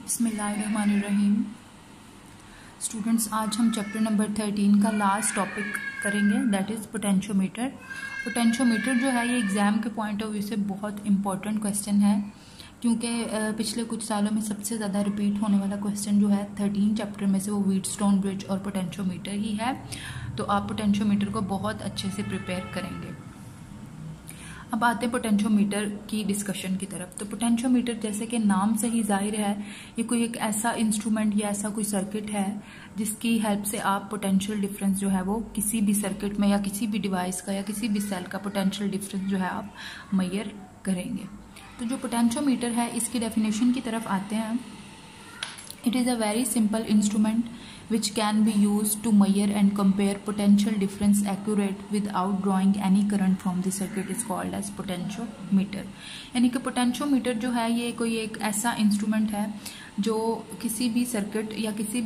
बिस्मिल्लाहिर्रहमानिर्रहीम। स्टूडेंट्स, आज हम चैप्टर नंबर 13 का लास्ट टॉपिक करेंगे, दैट इज़ पोटेंशियोमीटर। पोटेंशियोमीटर जो है ये एग्ज़ाम के पॉइंट ऑफ व्यू से बहुत इंपॉर्टेंट क्वेश्चन है, क्योंकि पिछले कुछ सालों में सबसे ज़्यादा रिपीट होने वाला क्वेश्चन जो है 13 चैप्टर में से वो व्हीटस्टोन ब्रिज और पोटेंशियोमीटर ही है। तो आप पोटेंशियोमीटर को बहुत अच्छे से प्रिपेयर करेंगे। अब आते हैं पोटेंशियोमीटर की डिस्कशन की तरफ। तो पोटेंशियोमीटर जैसे कि नाम से ही जाहिर है, ये कोई एक ऐसा इंस्ट्रूमेंट या ऐसा कोई सर्किट है जिसकी हेल्प से आप पोटेंशियल डिफरेंस जो है वो किसी भी सर्किट में या किसी भी डिवाइस का या किसी भी सेल का पोटेंशियल डिफरेंस जो है आप मेजर करेंगे। तो जो पोटेंशियोमीटर है इसकी डेफिनेशन की तरफ आते हैं। It is a very simple instrument which can be used to measure and compare potential difference accurate without drawing any current from the circuit is called as potentiometer। यानी कि पोटेंशियोमीटर जो है ये कोई एक ऐसा इंस्ट्रूमेंट है जो किसी भी सर्किट या किसी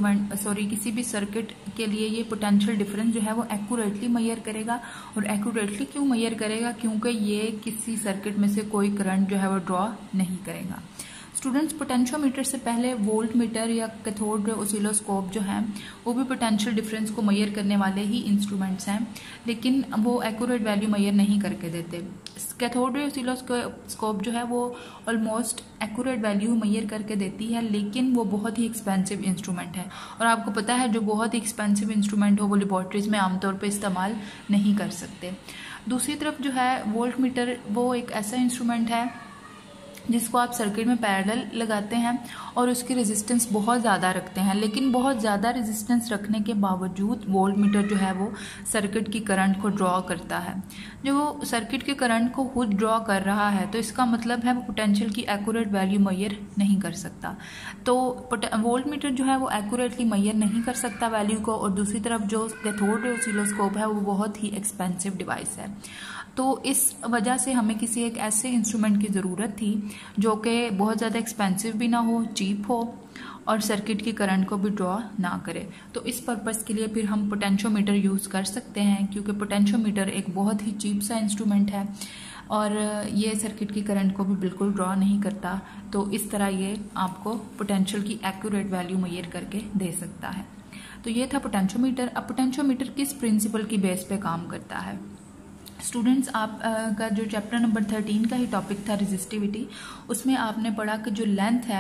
भी सर्किट के लिए ये पोटेंशियल डिफरेंस जो है वो एक्यूरेटली मेजर करेगा। और एक्यूरेटली क्यों मेजर करेगा? क्योंकि ये किसी सर्किट में से कोई करंट जो है वो ड्रॉ नहीं करेगा। स्टूडेंट्स, पोटेंशियोमीटर से पहले वोल्ट मीटर या कैथोड रे ऑसिलोस्कोप जो है वो भी पोटेंशियल डिफरेंस को मेजर करने वाले ही इंस्ट्रूमेंट्स हैं, लेकिन वो एक्यूरेट वैल्यू मेजर नहीं करके देते। कैथोड रे ऑसिलोस्कोप जो है वो ऑलमोस्ट एक्यूरेट वैल्यू मेजर करके देती है, लेकिन वो बहुत ही एक्सपेंसिव इंस्ट्रूमेंट है। और आपको पता है जो बहुत ही एक्सपेंसिव इंस्ट्रूमेंट हो वो लेबॉर्ट्रीज में आमतौर पर इस्तेमाल नहीं कर सकते। दूसरी तरफ जो है वोल्ट मीटर, वो एक ऐसा इंस्ट्रूमेंट है जिसको आप सर्किट में पैरेलल लगाते हैं और उसकी रेजिस्टेंस बहुत ज़्यादा रखते हैं, लेकिन बहुत ज़्यादा रेजिस्टेंस रखने के बावजूद वोल्ट मीटर जो है वो सर्किट की करंट को ड्रॉ करता है। जो वो सर्किट के करंट को खुद ड्रॉ कर रहा है तो इसका मतलब है वो पोटेंशियल की एक्यूरेट वैल्यू मेजर नहीं कर सकता। तो वोल्ट मीटर जो है वो एक्यूरेटली मेजर नहीं कर सकता वैल्यू को। और दूसरी तरफ जो कैथोड रे ऑसिलोस्कोप है वो बहुत ही एक्सपेंसिव डिवाइस है। तो इस वजह से हमें किसी एक ऐसे इंस्ट्रूमेंट की ज़रूरत थी जो कि बहुत ज़्यादा एक्सपेंसिव भी ना हो, चीप हो और सर्किट की करंट को भी ड्रॉ ना करे। तो इस पर्पज़ के लिए फिर हम पोटेंशियोमीटर यूज़ कर सकते हैं, क्योंकि पोटेंशियोमीटर एक बहुत ही चीप सा इंस्ट्रूमेंट है और ये सर्किट की करंट को भी बिल्कुल ड्रॉ नहीं करता। तो इस तरह ये आपको पोटेंशियल की एक्यूरेट वैल्यू मेजर करके दे सकता है। तो ये था पोटेंशियोमीटर। अब पोटेंशियोमीटर किस प्रिंसिपल की बेस पे काम करता है? स्टूडेंट्स, आप का जो चैप्टर नंबर 13 का ही टॉपिक था रेजिस्टिविटी, उसमें आपने पढ़ा कि जो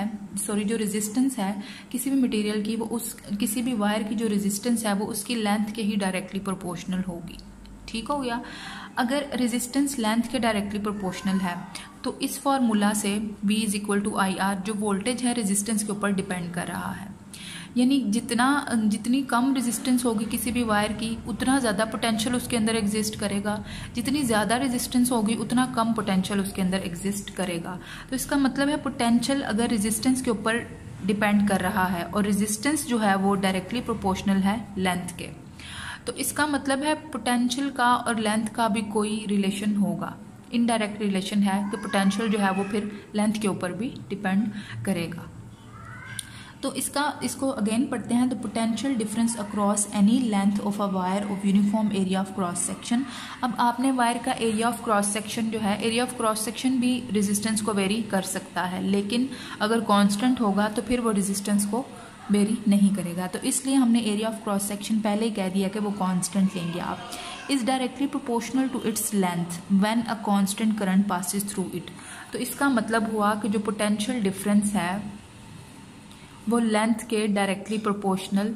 जो रेजिस्टेंस है किसी भी मटेरियल की, वो किसी भी वायर की जो रेजिस्टेंस है वो उसकी लेंथ के ही डायरेक्टली प्रोपोर्शनल होगी। ठीक हो गया? अगर रेजिस्टेंस लेंथ के डायरेक्टली प्रोपोर्शनल है तो इस फॉर्मूला से V = IR जो वोल्टेज है रेजिस्टेंस के ऊपर डिपेंड कर रहा है। यानी जितनी कम रेजिस्टेंस होगी किसी भी वायर की उतना ज़्यादा पोटेंशियल उसके अंदर एग्जिस्ट करेगा, जितनी ज़्यादा रेजिस्टेंस होगी उतना कम पोटेंशियल उसके अंदर एग्जिस्ट करेगा। तो इसका मतलब है पोटेंशियल अगर रेजिस्टेंस के ऊपर डिपेंड कर रहा है और रेजिस्टेंस जो है वो डायरेक्टली प्रोपोर्शनल है लेंथ के, तो इसका मतलब है पोटेंशियल का और लेंथ का भी कोई रिलेशन होगा, इनडायरेक्ट रिलेशन है कि पोटेंशियल जो है वो फिर लेंथ के ऊपर भी डिपेंड करेगा। तो इसको अगेन पढ़ते हैं। तो potential difference across any length of a wire of uniform area of cross section. अब आपने वायर का एरिया ऑफ क्रॉस सेक्शन जो है, एरिया ऑफ क्रॉस सेक्शन भी रेजिस्टेंस को वेरी कर सकता है, लेकिन अगर कांस्टेंट होगा तो फिर वो रेजिस्टेंस को वेरी नहीं करेगा। तो इसलिए हमने एरिया ऑफ क्रॉस सेक्शन पहले ही कह दिया कि वो कांस्टेंट लेंगे आप। Is directly proportional to its length when a constant current passes through it. तो इसका मतलब हुआ कि जो पोटेंशियल डिफरेंस है वो लेंथ के डायरेक्टली प्रोपोर्शनल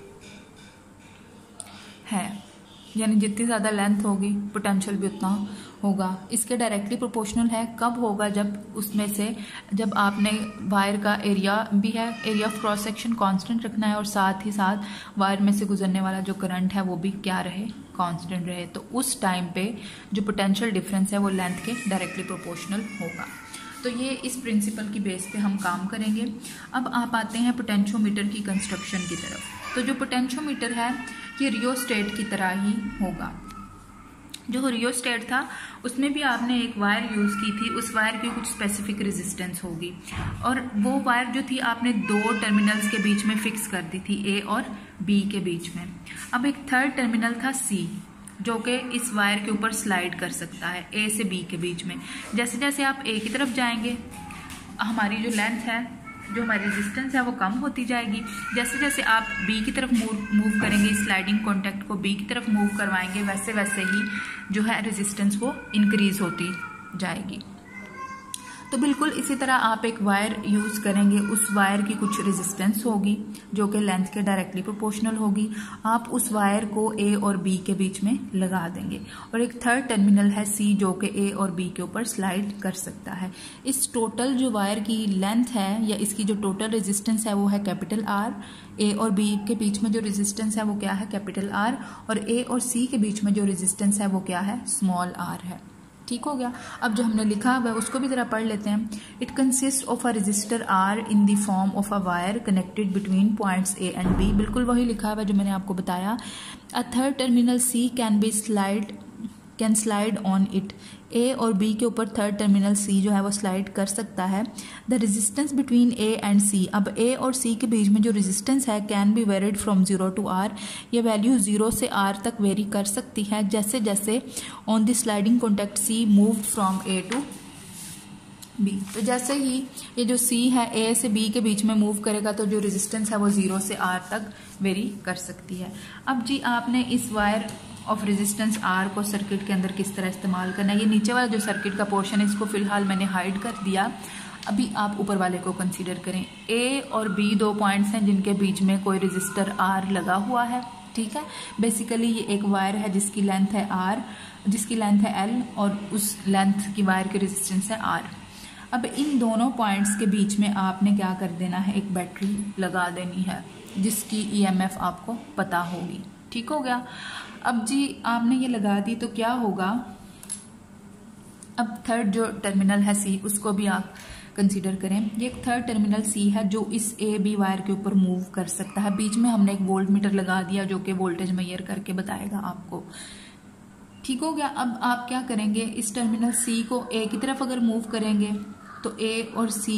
है, यानी जितनी ज़्यादा लेंथ होगी पोटेंशियल भी उतना होगा। इसके डायरेक्टली प्रोपोर्शनल है कब होगा? जब आपने वायर का एरिया भी है, area of cross section constant रखना है और साथ ही साथ वायर में से गुजरने वाला जो करंट है वो भी क्या रहे? कांस्टेंट रहे। तो उस टाइम पे जो पोटेंशियल डिफरेंस है वो लेंथ के डायरेक्टली प्रोपोर्शनल होगा। तो ये इस प्रिंसिपल की बेस पे हम काम करेंगे। अब आप आते हैं पोटेंशियोमीटर की कंस्ट्रक्शन की तरफ। तो जो पोटेंशियोमीटर है ये रियोस्टेट की तरह ही होगा। जो रियोस्टेट था उसमें भी आपने एक वायर यूज़ की थी, उस वायर की कुछ स्पेसिफिक रेजिस्टेंस होगी और वो वायर जो थी आपने दो टर्मिनल्स के बीच में फिक्स कर दी थी, A और B के बीच में। अब एक थर्ड टर्मिनल था C जो कि इस वायर के ऊपर स्लाइड कर सकता है A से B के बीच में। जैसे जैसे आप A की तरफ जाएंगे हमारी जो लेंथ है जो हमारी रेजिस्टेंस है वो कम होती जाएगी। जैसे जैसे आप बी की तरफ मूव करेंगे, स्लाइडिंग कॉन्टैक्ट को बी की तरफ मूव करवाएंगे, वैसे वैसे ही जो है रेजिस्टेंस वो इंक्रीज होती जाएगी। तो बिल्कुल इसी तरह आप एक वायर यूज़ करेंगे, उस वायर की कुछ रेजिस्टेंस होगी जो कि लेंथ के डायरेक्टली प्रोपोर्शनल होगी। आप उस वायर को ए और बी के बीच में लगा देंगे और एक थर्ड टर्मिनल है सी जो कि ए और बी के ऊपर स्लाइड कर सकता है। इस टोटल जो वायर की लेंथ है या इसकी जो टोटल रेजिस्टेंस है वो है कैपिटल आर। ए और बी के बीच में जो रेजिस्टेंस है वो क्या है, कैपिटल आर, और ए और सी के बीच में जो रेजिस्टेंस है वो क्या है, स्मॉल आर है। ठीक हो गया। अब जो हमने लिखा हुआ है उसको भी जरा पढ़ लेते हैं। It consist of a resistor R in the form of a wire connected between points A and B. बिल्कुल वही लिखा हुआ है जो मैंने आपको बताया। A third terminal C can slide on it. A और बी के ऊपर थर्ड टर्मिनल सी जो है वो स्लाइड कर सकता है। The resistance between A and C, अब ए और सी के बीच में जो रेजिस्टेंस है can be varied from 0 to r। ये वैल्यू 0 से r तक वेरी कर सकती है जैसे जैसे on the sliding contact C move from A to B. तो जैसे ही ये जो सी है ए से बी के बीच में मूव करेगा तो जो रेजिस्टेंस है वो 0 से r तक वेरी कर सकती है। अब जी आपने इस वायर ऑफ रेजिस्टेंस आर को सर्किट के अंदर किस तरह इस्तेमाल करना है। ये नीचे वाला जो सर्किट का पोर्शन है इसको फिलहाल मैंने हाइड कर दिया। अभी आप ऊपर वाले को कंसीडर करें। ए और बी दो पॉइंट्स हैं जिनके बीच में कोई रेजिस्टर आर लगा हुआ है। ठीक है, बेसिकली ये एक वायर है जिसकी लेंथ है आर, जिसकी लेंथ है एल, और उस लेंथ की वायर की रेजिस्टेंस है आर। अब इन दोनों पॉइंट्स के बीच में आपने क्या कर देना है, एक बैटरी लगा देनी है जिसकी ईएमएफ आपको पता होगी। ठीक हो गया। अब जी आपने ये लगा दी तो क्या होगा, अब थर्ड जो टर्मिनल है सी उसको भी आप कंसीडर करें। ये एक थर्ड टर्मिनल सी है जो इस ए बी वायर के ऊपर मूव कर सकता है। बीच में हमने एक वोल्ट मीटर लगा दिया जो कि वोल्टेज मेजर करके बताएगा आपको। ठीक हो गया। अब आप क्या करेंगे, इस टर्मिनल सी को ए की तरफ अगर मूव करेंगे तो ए और सी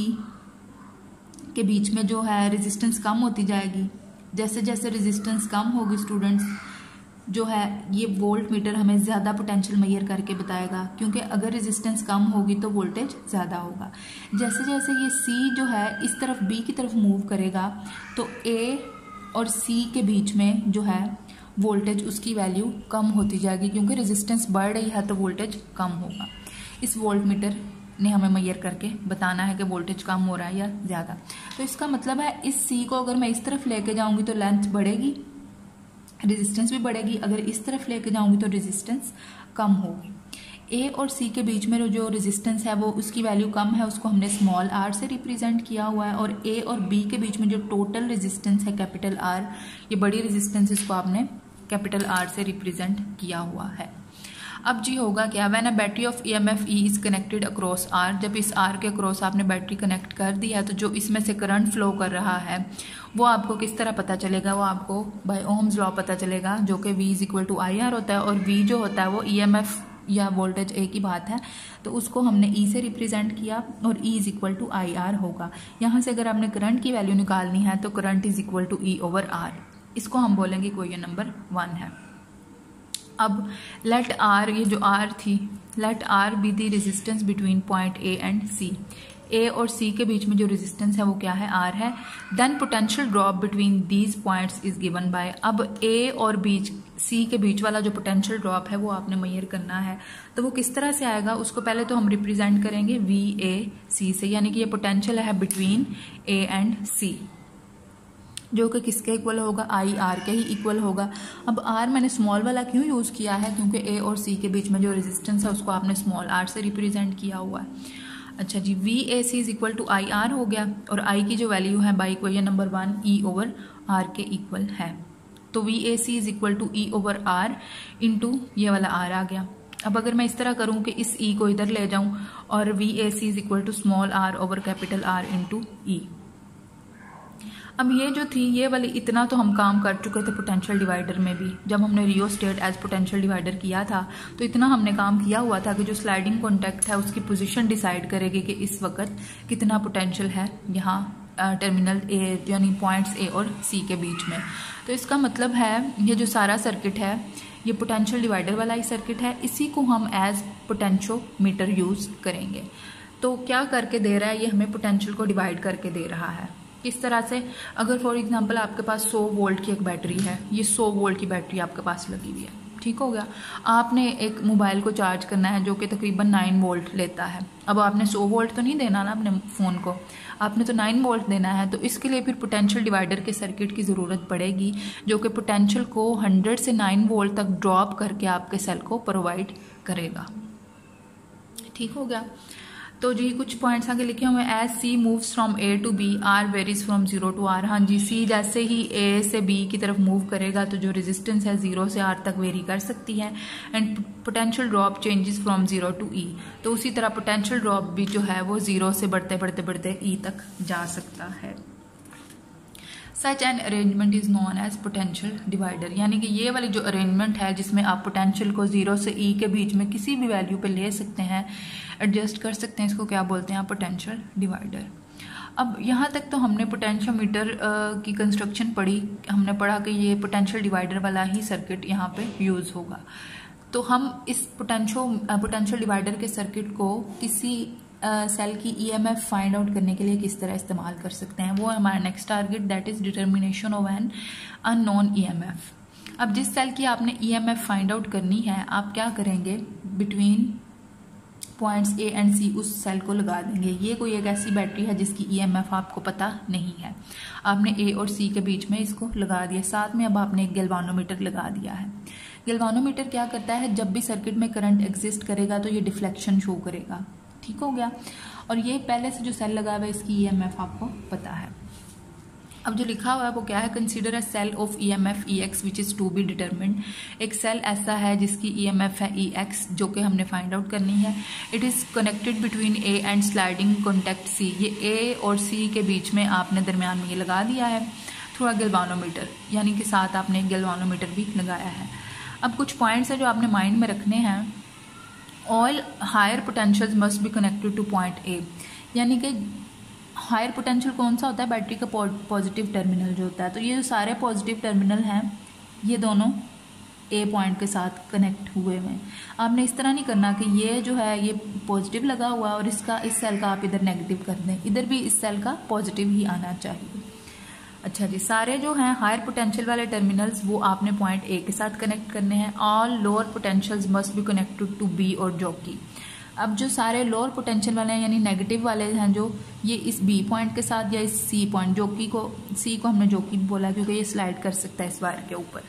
के बीच में जो है रेजिस्टेंस कम होती जाएगी। जैसे जैसे रेजिस्टेंस कम होगी स्टूडेंट्स, जो है ये वोल्ट मीटर हमें ज़्यादा पोटेंशियल मेजर करके बताएगा, क्योंकि अगर रेजिस्टेंस कम होगी तो वोल्टेज ज़्यादा होगा। जैसे जैसे ये सी जो है इस तरफ बी की तरफ मूव करेगा तो ए और सी के बीच में जो है वोल्टेज उसकी वैल्यू कम होती जाएगी, क्योंकि रेजिस्टेंस बढ़ रही है तो वोल्टेज कम होगा। इस वोल्ट मीटर ने हमें मेजर करके बताना है कि वोल्टेज कम हो रहा है या ज़्यादा। तो इसका मतलब है इस सी को अगर मैं इस तरफ लेके जाऊंगी तो लेंथ बढ़ेगी, रेजिस्टेंस भी बढ़ेगी। अगर इस तरफ लेके जाऊंगी तो रेजिस्टेंस कम होगी। ए और सी के बीच में जो रेजिस्टेंस है वो उसकी वैल्यू कम है, उसको हमने स्मॉल आर से रिप्रेजेंट किया हुआ है। और ए और बी के बीच में जो टोटल रेजिस्टेंस है कैपिटल आर, ये बड़ी रेजिस्टेंस, इसको आपने कैपिटल आर से रिप्रेजेंट किया हुआ है। अब जी होगा क्या, when a battery of EMF E is connected across R, जब इस आर के अक्रॉस आपने बैटरी कनेक्ट कर दिया तो जो इसमें से करंट फ्लो कर रहा है वो आपको किस तरह पता चलेगा, वो आपको बाय ओम्स लॉ पता चलेगा, जो कि V = IR होता है। और V जो होता है वो ईएमएफ या वोल्टेज ए की बात है तो उसको हमने E से रिप्रेजेंट किया और E = IR होगा। यहाँ से अगर आपने करंट की वैल्यू निकालनी है तो करंट = E/R, इसको हम बोलेंगे क्वेश्चन नंबर 1 है। अब लेट आर, ये जो आर थी, let R be the resistance between point A and C. A और सी के बीच में जो रेजिस्टेंस है वो क्या है, आर है। Then potential drop between these points is given by, अब ए और बीच सी के बीच वाला जो पोटेंशियल ड्रॉप है वो आपने मेजर करना है। तो वो किस तरह से आएगा, उसको पहले तो हम रिप्रेजेंट करेंगे VAC से, यानी कि ये पोटेंशियल है बिटवीन ए एंड सी, जो कि किसके इक्वल होगा, IR के ही इक्वल होगा। अब R मैंने स्मॉल वाला क्यों यूज़ किया है, क्योंकि A और C के बीच में जो रेजिस्टेंस है उसको आपने स्मॉल r से रिप्रेजेंट किया हुआ है। अच्छा जी, VAC = IR हो गया और I की जो वैल्यू है बाई क्वेश्चन नंबर 1 E/R के इक्वल है। तो VAC = E/R इंटू ये वाला R आ गया। अब अगर मैं इस तरह करूं कि इस E को इधर ले जाऊं और VAC = small r/R into E। अब ये जो थी ये वाली, इतना तो हम काम कर चुके थे पोटेंशियल डिवाइडर में भी, जब हमने रियोस्टेट एज पोटेंशियल डिवाइडर किया था तो इतना हमने काम किया हुआ था कि जो स्लाइडिंग कॉन्टैक्ट है उसकी पोजीशन डिसाइड करेगी कि इस वक्त कितना पोटेंशियल है यहाँ टर्मिनल ए यानी पॉइंट्स ए और सी के बीच में। तो इसका मतलब है ये जो सारा सर्किट है ये पोटेंशियल डिवाइडर वाला ही सर्किट है, इसी को हम एज पोटेंशियोमीटर यूज करेंगे। तो क्या करके दे रहा है, ये हमें पोटेंशियल को डिवाइड करके दे रहा है। किस तरह से, अगर फॉर एग्जांपल आपके पास 100 वोल्ट की एक बैटरी है, ये 100 वोल्ट की बैटरी आपके पास लगी हुई है, ठीक हो गया। आपने एक मोबाइल को चार्ज करना है जो कि तकरीबन 9 वोल्ट लेता है। अब आपने 100 वोल्ट तो नहीं देना ना अपने फ़ोन को, आपने तो 9 वोल्ट देना है। तो इसके लिए फिर पोटेंशियल डिवाइडर के सर्किट की ज़रूरत पड़ेगी जो कि पोटेंशियल को 100 से 9 वोल्ट तक ड्रॉप करके आपके सेल को प्रोवाइड करेगा, ठीक हो गया। तो जी कुछ पॉइंट्स आगे लिखे हुए हैं। As C moves from A to B, R varies from 0 to R. हाँ जी, सी जैसे ही ए से बी की तरफ मूव करेगा तो जो रेजिस्टेंस है 0 से आर तक वेरी कर सकती है। And potential drop changes from 0 to E, तो उसी तरह पोटेंशियल ड्रॉप भी जो है वो 0 से बढ़ते बढ़ते बढ़ते ई तक जा सकता है। Such an arrangement is known as potential divider, यानी कि ये वाली जो अरेंजमेंट है जिसमें आप पोटेंशियल को 0 से ई के बीच में किसी भी वैल्यू पे ले सकते हैं, एडजस्ट कर सकते हैं, इसको क्या बोलते हैं, पोटेंशियल डिवाइडर। अब यहाँ तक तो हमने पोटेंशियोमीटर की कंस्ट्रक्शन पढ़ी, हमने पढ़ा कि ये पोटेंशियल डिवाइडर वाला ही सर्किट यहाँ पे यूज़ होगा। तो हम इस पोटेंशियल डिवाइडर के सर्किट को किसी सेल की ईएमएफ फाइंड आउट करने के लिए किस तरह इस्तेमाल कर सकते हैं, वो हमारा next target, that is determination of an unknown EMF. अब जिस सेल की आपने ईएमएफ फाइंड आउट करनी है, आप क्या करेंगे, between points A and C उस सेल को लगा देंगे। ये कोई एक ऐसी बैटरी है जिसकी ईएमएफ आपको पता नहीं है, आपने ए और सी के बीच में इसको लगा दिया। साथ में अब आपने एक गैल्वानोमीटर लगा दिया है। गैल्वानोमीटर क्या करता है, जब भी सर्किट में करंट एग्जिस्ट करेगा तो ये डिफ्लेक्शन शो करेगा, ठीक हो गया। और ये पहले से जो सेल लगा हुआ है इसकी ईएमएफ आपको पता है। अब जो लिखा हुआ है वो क्या है, consider a cell of EMF EX which is to be determined. एक सेल ऐसा है जिसकी ईएमएफ है EX जो कि हमने फाइंड आउट करनी है। It is connected between A and sliding contact C, ये ए और सी के बीच में आपने दरमियान में ये लगा दिया है थ्रू अ गैल्वानोमीटर, यानी कि साथ आपने एक गैल्वानोमीटर भी लगाया है। अब कुछ पॉइंट्स है जो आपने माइंड में रखने हैं। All higher potentials must be connected to point A, यानी कि हायर पोटेंशियल कौन सा होता है, बैटरी का पॉजिटिव टर्मिनल जो होता है। तो ये जो सारे पॉजिटिव टर्मिनल हैं ये दोनों ए पॉइंट के साथ कनेक्ट हुए हैं। आपने इस तरह नहीं करना कि ये जो है ये पॉजिटिव लगा हुआ और इसका इस सेल का आप इधर नेगेटिव कर दें, इधर भी इस सेल का पॉजिटिव ही आना चाहिए। अच्छा जी, सारे जो हैं हायर पोटेंशियल वाले टर्मिनल्स वो आपने पॉइंट ए के साथ कनेक्ट करने हैं। All lower potentials must be connected to B और जॉकी। अब जो सारे लोअर पोटेंशियल वाले हैं यानी नेगेटिव वाले हैं जो, ये इस बी पॉइंट के साथ या इस सी पॉइंट, जॉकी को, सी को हमने जॉकी बोला क्योंकि ये स्लाइड कर सकता है इस वायर के ऊपर।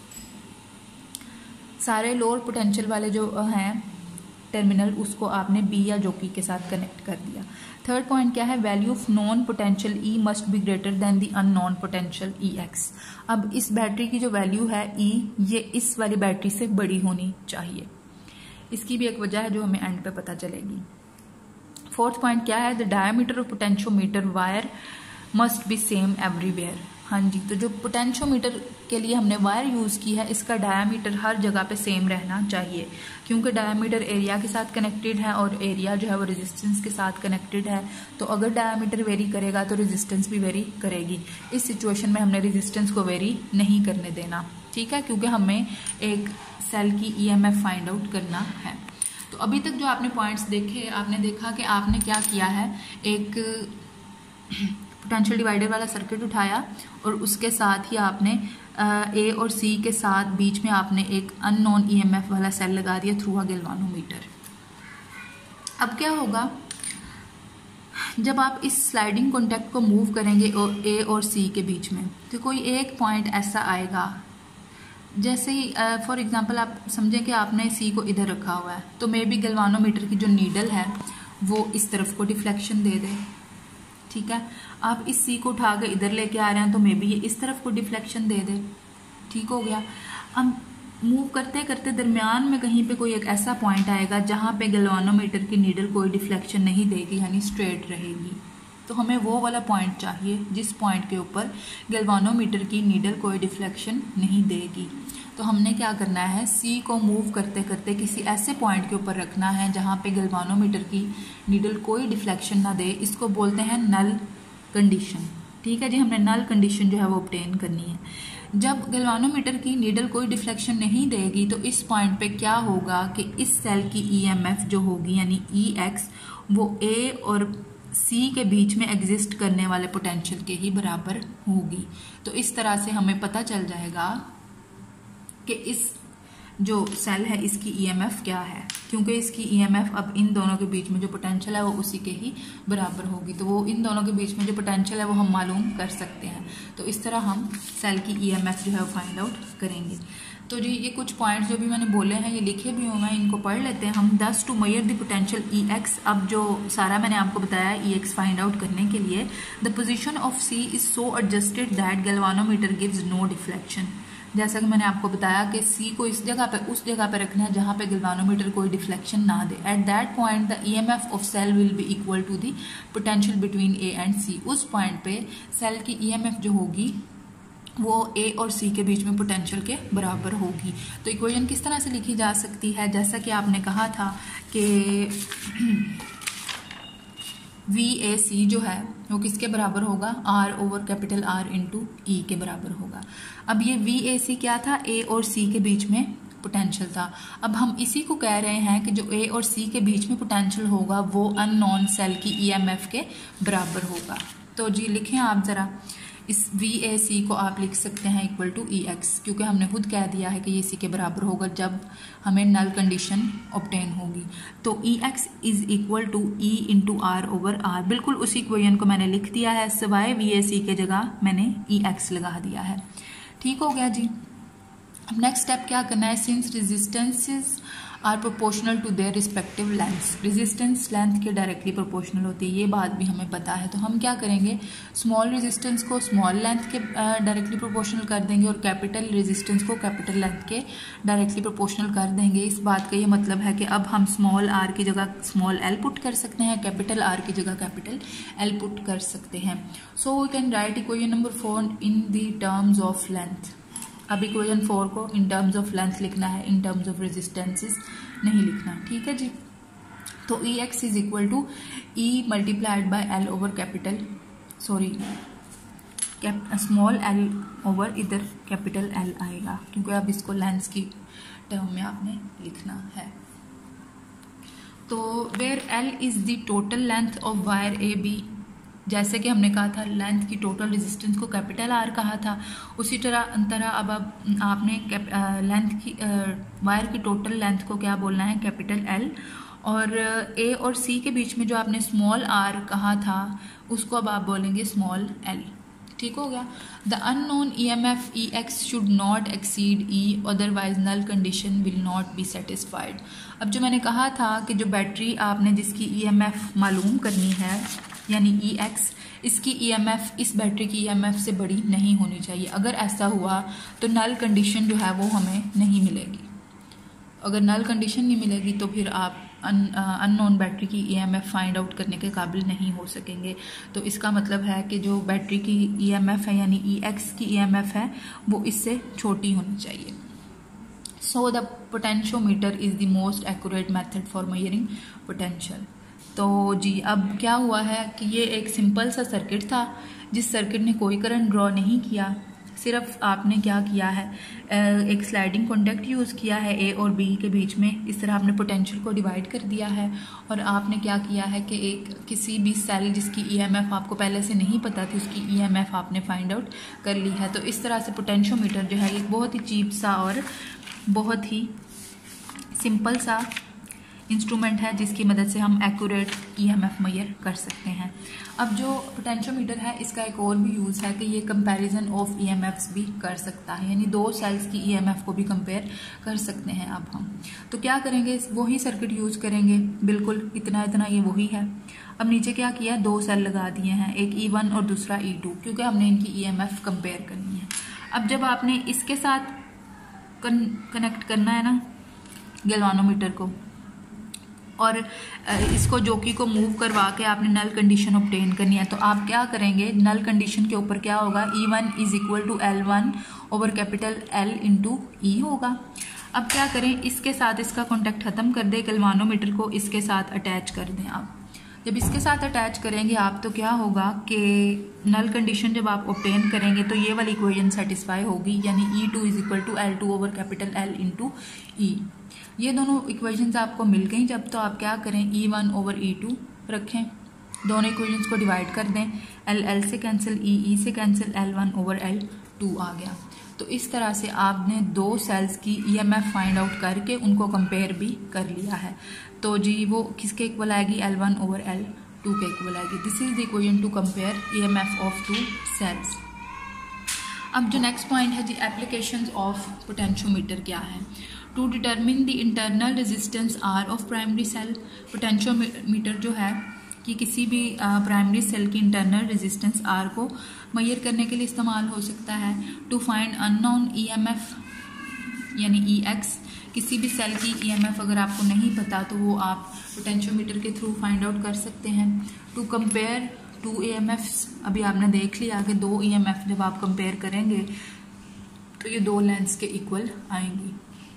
सारे लोअर पोटेंशियल वाले जो हैं टर्मिनल उसको आपने बी या जॉकी के साथ कनेक्ट कर दिया। थर्ड पॉइंट क्या है, value of known potential E must be greater than the unknown potential EX। अब इस बैटरी की जो वैल्यू है ई, ये इस वाली बैटरी से बड़ी होनी चाहिए। इसकी भी एक वजह है जो हमें एंड पे पता चलेगी। फोर्थ पॉइंट क्या है, the diameter of potentiometer wire must be same everywhere. हाँ जी, तो जो पोटेंशियोमीटर के लिए हमने वायर यूज की है इसका डायमीटर हर जगह पे सेम रहना चाहिए, क्योंकि डायमीटर एरिया के साथ कनेक्टेड है और एरिया जो है वो रेजिस्टेंस के साथ कनेक्टेड है। तो अगर डायमीटर वेरी करेगा तो रेजिस्टेंस भी वेरी करेगी। इस सिचुएशन में हमने रेजिस्टेंस को वेरी नहीं करने देना, ठीक है, क्योंकि हमें एक सेल की ईएमएफ फाइंड आउट करना है। तो अभी तक जो आपने पॉइंट्स देखे, आपने देखा कि आपने क्या किया है, एक पोटेंशियल डिवाइडर वाला सर्किट उठाया और उसके साथ ही आपने ए और सी के साथ बीच में आपने एक अननोन ईएमएफ वाला सेल लगा दिया थ्रू अ गैल्वानोमीटर। अब क्या होगा, जब आप इस स्लाइडिंग कॉन्टैक्ट को मूव करेंगे ए और सी के बीच में, तो कोई एक पॉइंट ऐसा आएगा, जैसे ही फॉर एग्जांपल आप समझें कि आपने सी को इधर रखा हुआ है, तो मे बी गैल्वानोमीटर की जो नीडल है वो इस तरफ को डिफ्लेक्शन दे दे, ठीक है। आप इस सी को उठा के इधर लेके आ रहे हैं तो मे बी ये इस तरफ को डिफ्लेक्शन दे दे, ठीक हो गया। अब मूव करते करते दरमियान में कहीं पे कोई एक ऐसा पॉइंट आएगा जहां पे गैल्वानोमीटर की नीडल कोई डिफ्लेक्शन नहीं देगी, यानी स्ट्रेट रहेगी। तो हमें वो वाला पॉइंट चाहिए जिस पॉइंट के ऊपर गैल्वानोमीटर की नीडल कोई डिफ्लेक्शन नहीं देगी। तो हमने क्या करना है, सी को मूव करते करते किसी ऐसे पॉइंट के ऊपर रखना है जहाँ पे गैल्वानोमीटर की नीडल कोई डिफ्लेक्शन ना दे। इसको बोलते हैं नल कंडीशन, ठीक है जी। हमने नल कंडीशन जो है वो ऑब्टेन करनी है। जब गैल्वानोमीटर की नीडल कोई डिफ्लेक्शन नहीं देगी तो इस पॉइंट पे क्या होगा कि इस सेल की ईएमएफ जो होगी यानी EX वो A और C के बीच में एग्जिस्ट करने वाले पोटेंशियल के ही बराबर होगी। तो इस तरह से हमें पता चल जाएगा कि इस जो सेल है इसकी ईएमएफ क्या है, क्योंकि इसकी ईएमएफ अब इन दोनों के बीच में जो पोटेंशियल है वो उसी के ही बराबर होगी। तो वो इन दोनों के बीच में जो पोटेंशियल है वो हम मालूम कर सकते हैं। तो इस तरह हम सेल की ईएमएफ जो है वो फाइंड आउट करेंगे। तो जी ये कुछ पॉइंट्स जो भी मैंने बोले हैं ये लिखे भी हुए हैं, इनको पढ़ लेते हैं हम। Thus to measure the potential EX, अब जो सारा मैंने आपको बताया EX फाइंड आउट करने के लिए, the position of C is so adjusted that galvanometer gives no deflection. जैसा कि मैंने आपको बताया कि C को इस जगह पे उस जगह पे रखना है जहां पे गैल्वानोमीटर कोई डिफ्लेक्शन ना दे। At that point the EMF of cell will be equal to the potential between A and C। उस पॉइंट पे सेल की EMF जो होगी वो A और C के बीच में पोटेंशियल के बराबर होगी। तो इक्वेशन किस तरह से लिखी जा सकती है, जैसा कि आपने कहा था कि VAC जो है वो किसके बराबर होगा, R over capital R into E के बराबर होगा। अब ये VAC क्या था, A और C के बीच में पोटेंशियल था। अब हम इसी को कह रहे हैं कि जो A और C के बीच में पोटेंशियल होगा वो अननोन सेल की EMF के बराबर होगा। तो जी लिखें आप ज़रा, इस VAC को आप लिख सकते हैं इक्वल टू EX, क्योंकि हमने खुद कह दिया है कि ये इसी के बराबर होगा जब हमें नल कंडीशन ऑब्टेन होगी। तो EX is equal to E into R over R। बिल्कुल उसी इक्वेशन को मैंने लिख दिया है, सिवाय VAC के जगह मैंने EX लगा दिया है। ठीक हो गया जी। अब नेक्स्ट स्टेप क्या करना है, since resistances are proportional to their respective lengths, resistance length के डायरेक्टली प्रोपोर्शनल होती है, ये बात भी हमें पता है। तो हम क्या करेंगे, स्मॉल रेजिस्टेंस को स्मॉल लेंथ के डायरेक्टली प्रोपोर्शनल कर देंगे और कैपिटल रेजिस्टेंस को कैपिटल लेंथ के डायरेक्टली प्रोपोर्शनल कर देंगे। इस बात का ये मतलब है कि अब हम स्मॉल r की जगह स्मॉल l पुट कर सकते हैं, कैपिटल R की जगह कैपिटल L पुट कर सकते हैं। So we can write equation number 4 in the terms of length. अब इक्वेशन 4 को इन टर्म्स ऑफ लेंथ लिखना है, इन टर्म्स ऑफ रेजिस्टेंसेस नहीं लिखना। ठीक है जी। तो EX is equal to E multiplied by L over capital small l over इधर कैपिटल L आएगा, क्योंकि अब इसको लेंथ की टर्म में आपने लिखना है। तो where L is the total length of wire AB, जैसे कि हमने कहा था लेंथ की टोटल रेजिस्टेंस को कैपिटल R कहा था, उसी तरह अब आपने लेंथ की वायर की टोटल लेंथ को क्या बोलना है, कैपिटल L, और A और C के बीच में जो आपने स्मॉल r कहा था उसको अब आप बोलेंगे स्मॉल l। ठीक हो गया। The unknown EMF EX should not exceed E, otherwise null condition will not be satisfied. अब जो मैंने कहा था कि जो बैटरी आपने जिसकी EMF मालूम करनी है यानी EX, इसकी EMF इस बैटरी की EMF से बड़ी नहीं होनी चाहिए। अगर ऐसा हुआ तो नल कंडीशन जो है वो हमें नहीं मिलेगी। अगर नल कंडीशन नहीं मिलेगी तो फिर आप अननोन बैटरी की EMF फाइंड आउट करने के काबिल नहीं हो सकेंगे। तो इसका मतलब है कि जो बैटरी की EMF है यानी EX की EMF है वो इससे छोटी होनी चाहिए। So the potentiometer is the most accurate method for measuring potential. तो जी अब क्या हुआ है कि ये एक सिंपल सा सर्किट था जिस सर्किट ने कोई करंट ड्रॉ नहीं किया, सिर्फ आपने क्या किया है, एक स्लाइडिंग कॉन्टैक्ट यूज़ किया है A और B के बीच में। इस तरह आपने पोटेंशियल को डिवाइड कर दिया है और आपने क्या किया है कि एक किसी भी सेल जिसकी EMF आपको पहले से नहीं पता थी उसकी EMF आपने फाइंड आउट कर ली है। तो इस तरह से पोटेंशियोमीटर जो है एक बहुत ही चीप सा और बहुत ही सिंपल सा इंस्ट्रूमेंट है जिसकी मदद से हम एक्यूरेट EMF मेजर कर सकते हैं। अब जो पोटेंशियोमीटर है इसका एक और भी यूज़ है कि ये कंपैरिजन ऑफ EMFs भी कर सकता है, यानी दो सेल्स की EMF को भी कंपेयर कर सकते हैं। अब हम तो क्या करेंगे, वही सर्किट यूज़ करेंगे, बिल्कुल इतना ये वही है। अब नीचे क्या किया, दो सेल लगा दिए हैं, एक E1 और दूसरा E2, क्योंकि हमने इनकी EMF कंपेयर करनी है। अब जब आपने इसके साथ कनेक्ट करना है ना गैल्वानोमीटर को और इसको जोकी को मूव करवा के आपने नल कंडीशन ऑब्टेन करनी है, तो आप क्या करेंगे, नल कंडीशन के ऊपर क्या होगा, E1 is equal to L1 over capital L into E होगा। अब क्या करें, इसके साथ इसका कॉन्टैक्ट खत्म कर दे, गैल्वानोमीटर को इसके साथ अटैच कर दें आप। जब इसके साथ अटैच करेंगे आप तो क्या होगा कि नल कंडीशन जब आप ऑब्टेन करेंगे तो ये वाली इक्वेशन सेटिस्फाई होगी, यानी E2 is equal to L2 over capital L into E। ये दोनों इक्वेशंस आपको मिल गई जब, तो आप क्या करें E1 ओवर E2 रखें, दोनों इक्वेशंस को डिवाइड कर दें, L से कैंसिल E से कैंसिल, L1 ओवर L2 आ गया। तो इस तरह से आपने दो सेल्स की EMF फाइंड आउट करके उनको कंपेयर भी कर लिया है। तो जी वो किसके इक्वल आएगी, L1 ओवर L2 के इक्वल आएगी। This is the equation to compare EMF of two cells. अब जो नेक्स्ट पॉइंट है जी, एप्लीकेशंस ऑफ पोटेंशियोमीटर क्या है। To determine the internal resistance R of primary cell. Potentiometer जो है कि किसी भी प्राइमरी सेल की इंटरनल रेजिस्टेंस आर को मेजर करने के लिए इस्तेमाल हो सकता है। टू फाइंड अननोन EMF यानी EX, किसी भी सेल की EMF अगर आपको नहीं पता तो वो आप पोटेंशियोमीटर के थ्रू फाइंड आउट कर सकते हैं। टू कंपेयर टू EMFs, अभी आपने देख लिया कि दो EMF जब आप कंपेयर करेंगे तो ये दो लेंस के इक्वल आएंगी।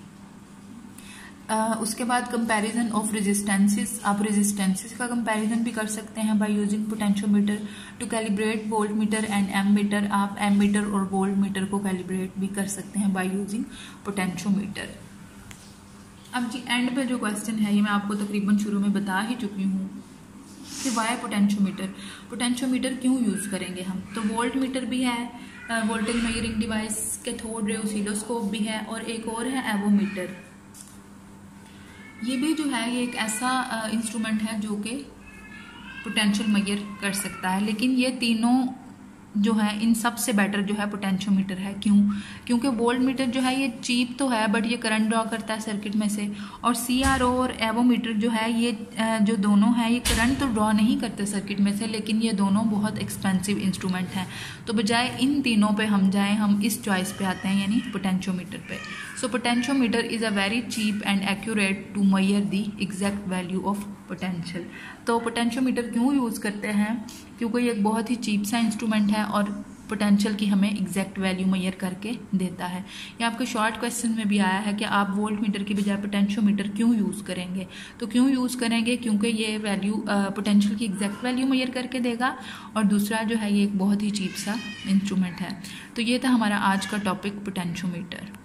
उसके बाद कंपैरिजन ऑफ रेजिस्टेंसेस, आप रेजिस्टेंसेस का कंपैरिजन भी कर सकते हैं by using potentiometer. To calibrate voltmeter and ammeter, आप एम मीटर और वोल्ट मीटर को कैलिब्रेट भी कर सकते हैं बाय यूजिंग पोटेंशियोमीटर। अब जी एंड पे जो क्वेश्चन है ये मैं आपको तकरीबन शुरू में बता ही चुकी हूँ कि वाई पोटेंशियोमीटर, पोटेंशियोमीटर क्यों यूज़ करेंगे हम। तो वोल्ट मीटर भी है, voltage measuring device, cathode ray oscilloscope भी है, और एक और है एवोमीटर। ये भी जो है ये एक ऐसा इंस्ट्रूमेंट है जो कि पोटेंशियल मेजर कर सकता है। लेकिन ये तीनों जो है इन सब से बेटर जो है पोटेंशियोमीटर है। क्यों? क्योंकि वोल्ट मीटर जो है ये चीप तो है बट ये करंट ड्रॉ करता है सर्किट में से, और CRO और एवोमीटर जो है ये जो दोनों हैं ये करंट तो ड्रॉ नहीं करते सर्किट में से, लेकिन ये दोनों बहुत एक्सपेंसिव इंस्ट्रूमेंट हैं। तो बजाय इन तीनों पे हम जाएं, हम इस चॉइस पे आते हैं यानी पोटेंशियोमीटर पे। So potentiometer is a very cheap and accurate to measure the exact value of potential. तो पोटेंशियोमीटर क्यों यूज़ करते हैं? क्योंकि ये एक बहुत ही चीप सा इंस्ट्रूमेंट है और पोटेंशियल की हमें एग्जैक्ट वैल्यू मेजर करके देता है। ये आपके शॉर्ट क्वेश्चन में भी आया है कि आप वोल्ट मीटर की बजाय पोटेंशियोमीटर क्यों यूज़ करेंगे। तो क्यों यूज़ करेंगे? क्योंकि ये वैल्यू पोटेंशियल की एग्जैक्ट वैल्यू मेजर करके देगा, और दूसरा जो है ये एक बहुत ही चीप सा इंस्ट्रूमेंट है। तो ये था हमारा आज का टॉपिक पोटेंशियोमीटर।